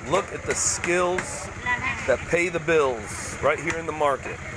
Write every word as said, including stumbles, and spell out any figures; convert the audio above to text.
Look at the skills that pay the bills right here in the market.